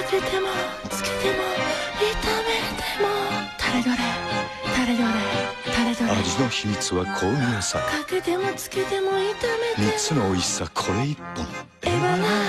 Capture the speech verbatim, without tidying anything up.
入れてもつけても炒めてもタレどれタレどれタレどれ味の秘密は香味野菜。 かけてもつけても炒めても三つの美味しさこれ一本。 エバラ